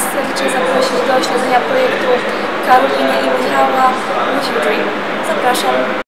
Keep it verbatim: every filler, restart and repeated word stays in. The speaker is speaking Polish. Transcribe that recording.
serdecznie zaprosić do śledzenia projektu Karoliny i Michała With Your Dream. Zapraszam.